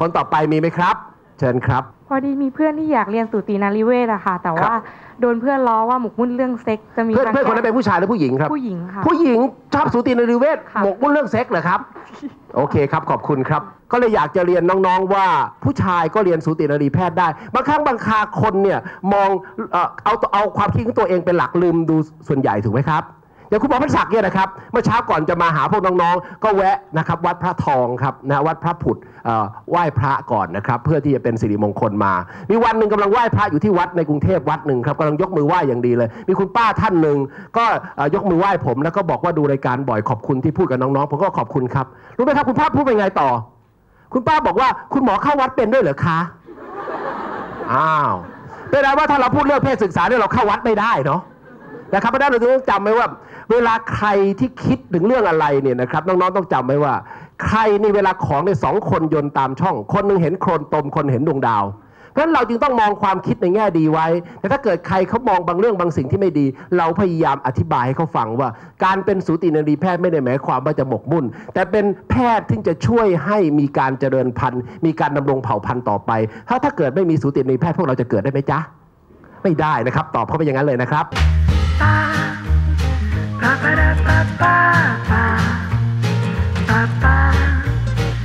คนต่อไปมีไหมครับเชิญครับพอดีมีเพื่อนที่อยากเรียนสูตินรีเวชอะค่ะแต่ว่าโดนเพื่อนล้อว่าหมกมุ่นเรื่องเซ็กจะมีเพื่อนคนนั้นเป็นผู้ชายหรือผู้หญิงครับผู้หญิงค่ะผู้หญิงชอบสูตินรีเวชหมกมุ่นเรื่องเซ็กเหรอครับโอเคครับขอบคุณครับก็เลยอยากจะเรียนน้องๆว่าผู้ชายก็เรียนสูตินรีแพทย์ได้บางครั้งบางคราคนเนี่ยมองเอาความคิดของตัวเองเป็นหลักลืมดูส่วนใหญ่ถูกไหมครับอย่างคุณหมอพันศักดิ์เนี่ยนะครับเมื่อเช้าก่อนจะมาหาพวกน้องๆก็แวะนะครับวัดพระทองครับนะวัดพระผุดไหว้พระก่อนนะครับเพื่อที่จะเป็นสิริมงคลมามีวันหนึ่งกำลังไหว้พระอยู่ที่วัดในกรุงเทพวัดหนึ่งครับกำลังยกมือไหว้อย่างดีเลยมีคุณป้าท่านหนึ่งก็ยกมือไหว้ผมแล้วก็บอกว่าดูรายการบ่อยขอบคุณที่พูดกับน้องๆผมก็ขอบคุณครับรู้ไหมครับคุณป้าพูดเป็นไงต่อคุณป้าบอกว่าคุณหมอเข้าวัดเป็นด้วยเหรอคะอ้าวเป็นไรว่าถ้าเราพูดเรื่องเพศศึกษาเนี่ยเราเข้าวัดไม่ได้เนาะนะครับเพราะฉะนั้นเราต้องจำไว้ว่าเวลาใครที่คิดถึงเรื่องอะไรเนี่ยนะครับน้องๆต้องจำไว้ว่าใครนี่เวลาของในสองคนโยนตามช่องคนหนึ่งเห็นโคลนตมคนเห็นดวงดาวเพราะฉะนั้นเราจึงต้องมองความคิดในแง่ดีไว้แต่ถ้าเกิดใครเขามองบางเรื่องบางสิ่งที่ไม่ดีเราพยายามอธิบายให้เขาฟังว่าการเป็นสูตินรีแพทย์ไม่ได้หมายความว่าจะหมกมุ่นแต่เป็นแพทย์ที่จะช่วยให้มีการเจริญพันธุ์มีการดำรงเผ่าพันธุ์ต่อไปถ้าเกิดไม่มีสูตินรีแพทย์พวกเราจะเกิดได้ไหมจ๊ะไม่ได้นะครับตอบเขาไปอย่างนั้นเลยนะครับ pa pa pa pa pa pa pa